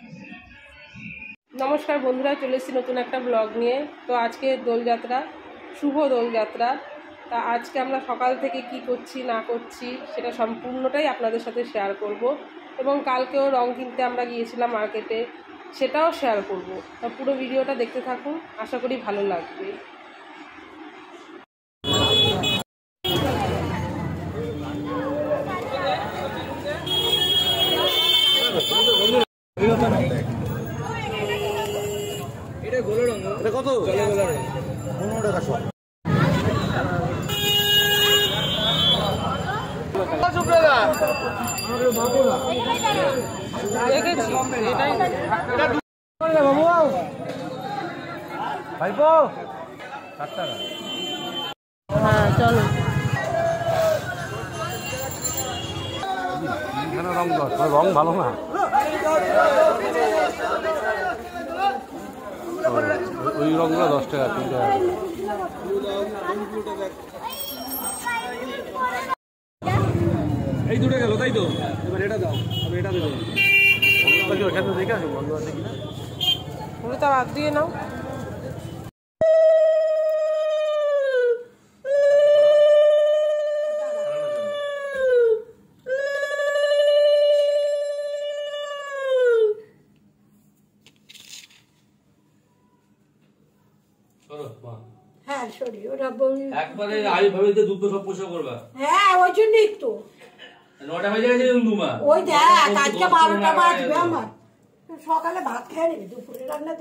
নমস্কার বন্ধুরা, চলে এসেছি নতুন একটা ব্লগ নিয়ে। তো আজকে দোলযাত্রা, শুভ দোলযাত্রা। তা আজকে আমরা সকাল থেকে কি করছি না করছি সেটা সম্পূর্ণটাই আপনাদের সাথে শেয়ার করব, এবং কালকেও রং কিনতে আমরা গিয়েছিলাম মার্কেটে, সেটাও শেয়ার করব। তা পুরো ভিডিওটা দেখতে থাকুন, আশা করি ভালো লাগবে। কত 15 টাকা সব। হ্যাঁ চলো, রং ভালো না, ওই রঙগুলো 10 টাকা 3 টাকা। এই দুটো গেল তাই তো, এবার এটা দাও, আমি এটা দেবো। ওখানে দেখে আসো বন্ধু আছে কিনা, তা বাদ দিয়ে নাও। হ্যাঁ সরি, ওরা একবারে আই ভাবে যে দুধ সব পোষা করবা। হ্যাঁ ওই জন্যই তো 9টা বাজে গেছে দুমা। ওই দেখ আজকে 12টা বাজবে আমার। সকালে ভাত খেয়ে নিবি, দুপুরে রান্না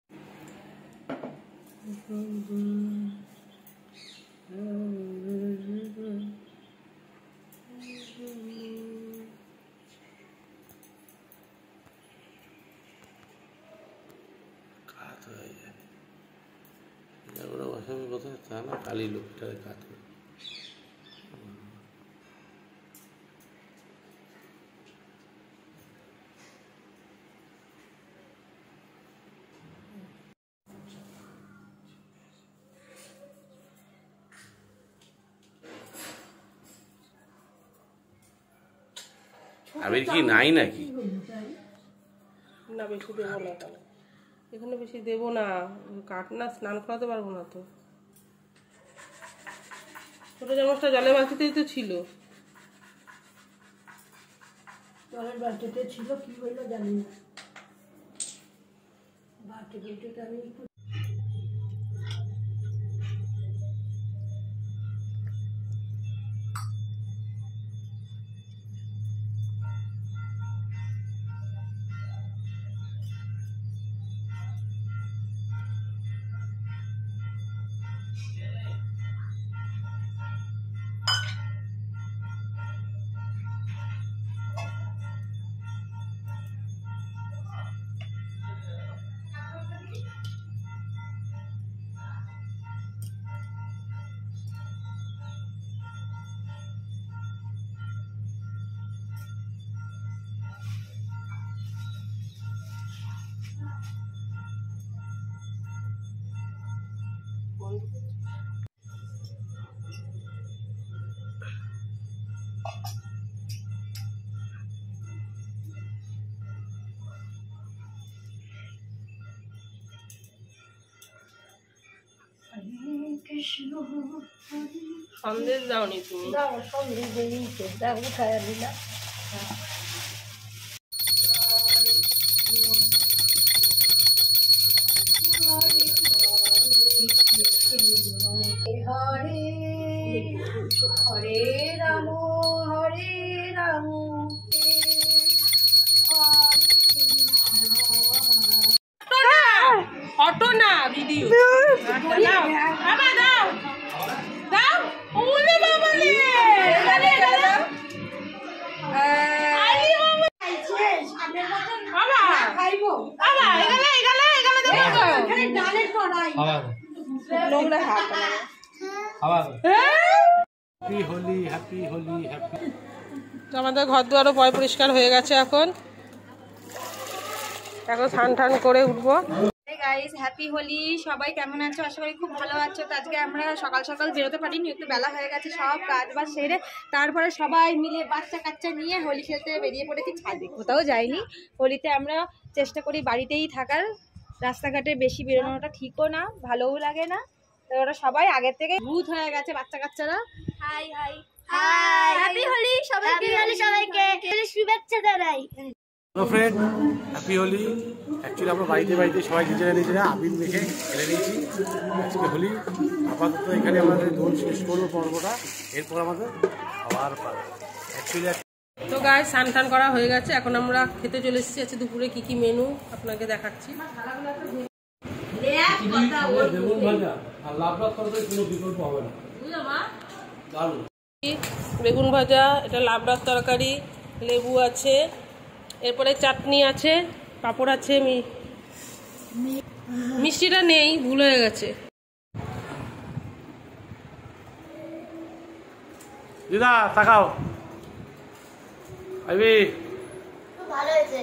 কালী লোকটারে কাজ করে। আবির কি নাই নাকি? না বেশি দেবো না, কেন এখানে বেশি দেবো না, কাট না, স্নান করাতে পারবো না তো। ছোট চামচটা জলের বালতিতেই তো ছিল। জলের বালতিতে ছিল, কি হইলো জানি না। বালতিটা আমি সন্দেশ দাওনি তুমি? দাও সন্দেশ দিয়েছে, দাও উঠায় দিলাম। হরে হরে রাম হরে রাম অটো না ভিডিও দাও, আবার দাও দাও। ওলে বাবা রে, এখানে দাও। আলি মামা বাবা খাইবো বাবা, এখানে এখানে এখানে দাও। এখানে ডালের কড়াই নোংরা হাত আবার happy Holi happy Holi happy. তো আমাদের ঘর দুয়ারও পয় পরিষ্কার হয়ে গেছে। এখন স্নান টান করে উঠবো। Guys, happy Holi. সবাই কেমন আছো? আশা করি খুব ভালো আছো। তো আজকে আমরা সকাল সকাল বেরোতে পারিনি, একটু বেলা হয়ে গেছে, সব কাজ বাজ সেরে তারপরে সবাই মিলে বাচ্চা কাচ্চা নিয়ে হোলি খেলতে বেরিয়ে পড়েছি ছাদে। কোথাও যাইনি হোলিতে, আমরা চেষ্টা করি বাড়িতেই থাকার। রাস্তাঘাটে বেশি বেরোনোটা ঠিকও না, ভালোও লাগে না। তো ওরা সবাই আগের থেকে ভূত হয়ে গেছে বাচ্চা কাচ্চারা। Hi hi hi, happy Holi সবাইকে, সবাইকে শুভেচ্ছা জানাই। Hello friend, happy Holi. Actually আমরা বাড়িতে সবাই নিজেরা আবির মেখে খেলে নিয়েছি। আজকে হোলি আপাতত এখানে আমাদের দোল শেষ করবো পর্বটা, এরপর আমাদের আবার অ্যাকচুয়ালি। তো গায়ে স্নান টান করা হয়ে গেছে, এখন আমরা খেতে চলে এসেছি। আছে দুপুরে কি কি মেনু আপনাকে দেখাচ্ছি। বেগুন ভাজা আর লাবড়ার তরকারি কোনো বিকল্প হবে না। বেগুন ভাজা, এটা লাবড়ার তরকারি, লেবু আছে, এরপরে চাটনি আছে, পাঁপড় আছে, মিষ্টিটা নেই, ভুল হয়ে গেছে। দিদা তাকাও, আইবি ভালো হয়েছে।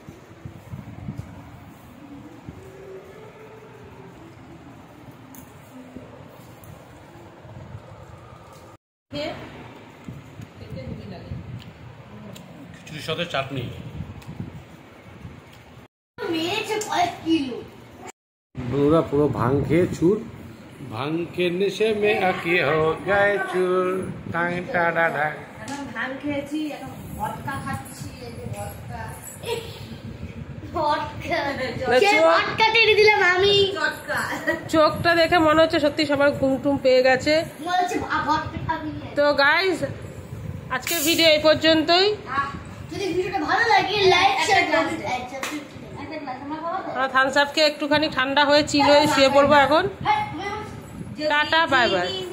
খিচুড়ির সাথে চাটনি। বন্ধুরা পুরো ভাং খেয়ে চুর, ভাং के नशे में आके हो गए चूर, टांग टाडा डांग। এখন ধান খেয়েছি, এখন ভদকা খাচ্ছি। এই যে ভদকা, চোখটা দেখে মনে হচ্ছে সত্যি সবার ঘুম টুম পেয়ে গেছে। তো গাইস, আজকের ভিডিও এই পর্যন্তই। যদি ভিডিওটা ভালো লাগে লাইক শেয়ার করবেন। থামস আপ খেয়ে একটুখানি ঠান্ডা হয়ে চিল হয়ে শুয়ে পড়বো এখন। Ta ta, bye by.